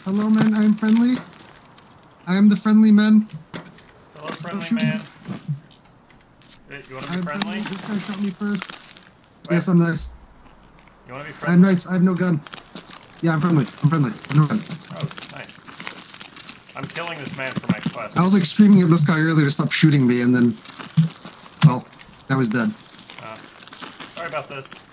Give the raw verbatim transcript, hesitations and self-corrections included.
Hello, men. I'm friendly. I am the friendly men. Hello, friendly man. Hey, you want to be I'm friendly? friendly? This guy shot me first. Wait. Yes, I'm nice. You want to be friendly? I'm nice. I have no gun. Yeah, I'm friendly. I'm friendly. I have no gun. Oh, nice. I'm killing this man for my quest. I was like screaming at this guy earlier to stop shooting me, and then, well, I was dead. Uh, sorry about this.